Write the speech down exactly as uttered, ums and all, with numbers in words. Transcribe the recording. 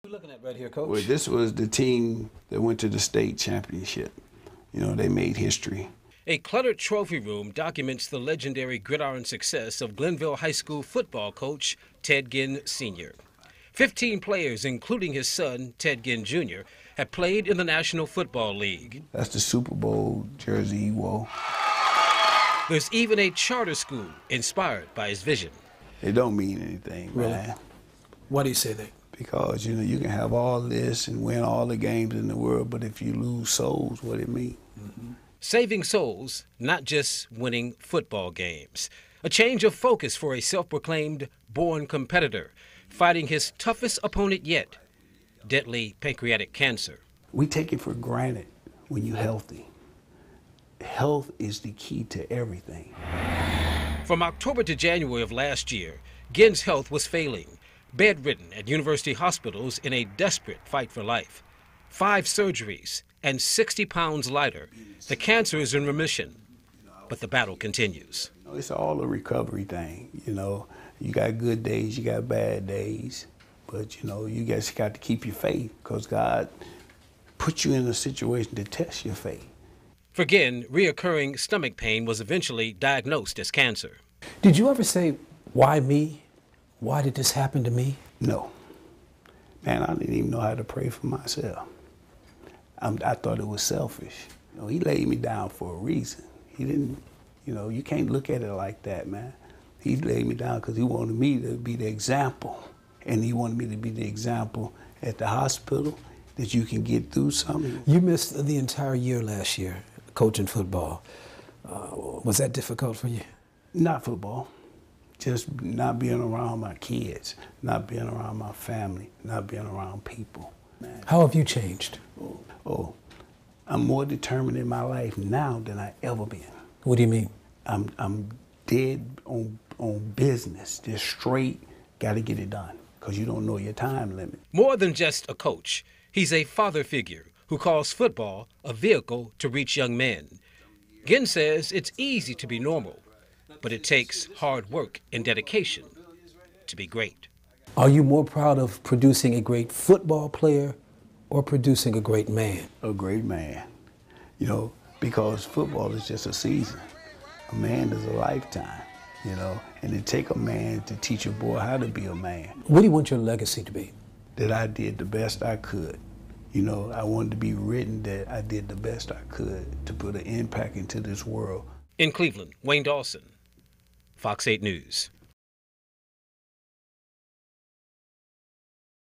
We're looking at right here, Coach. Well, this was the team that went to the state championship. You know, they made history. A cluttered trophy room documents the legendary gridiron success of Glenville High School football coach Ted Ginn Senior Fifteen players, including his son, Ted Ginn Junior, have played in the National Football League. That's the Super Bowl jersey he wore. There's even a charter school inspired by his vision. It don't mean anything, Really? man. Why do you say that? Because, you know, you can have all this and win all the games in the world, but if you lose souls, what it mean? Mm-hmm. Saving souls, not just winning football games. A change of focus for a self-proclaimed born competitor, fighting his toughest opponent yet, deadly pancreatic cancer. We take it for granted when you're healthy. Health is the key to everything. From October to January of last year, Ginn's health was failing, bedridden at university hospitals in a desperate fight for life. Five surgeries and sixty pounds lighter. The cancer is in remission, but the battle continues. It's all a recovery thing, you know. You got good days, you got bad days, but, you know, you just got to keep your faith because God put you in a situation to test your faith. For Ginn, reoccurring stomach pain was eventually diagnosed as cancer. Did you ever say, why me? Why did this happen to me? No. Man, I didn't even know how to pray for myself. I'm, I thought it was selfish. You know, he laid me down for a reason. He didn't, you know, you can't look at it like that, man. He laid me down because he wanted me to be the example. And he wanted me to be the example at the hospital that you can get through something. You missed the entire year last year coaching football. Uh, was that difficult for you? Not football. Just not being around my kids, not being around my family, not being around people. Man. How have you changed? Oh, oh, I'm more determined in my life now than I ever been. What do you mean? I'm, I'm dead on, on business, just straight, gotta get it done, because you don't know your time limit. More than just a coach, he's a father figure who calls football a vehicle to reach young men. Ginn says it's easy to be normal, but it takes hard work and dedication to be great. Are you more proud of producing a great football player or producing a great man? A great man, you know, because football is just a season. A man is a lifetime, you know, and it takes a man to teach a boy how to be a man. What do you want your legacy to be? That I did the best I could. You know, I wanted to be written that I did the best I could to put an impact into this world. In Cleveland, Wayne Dawson, Fox eight News.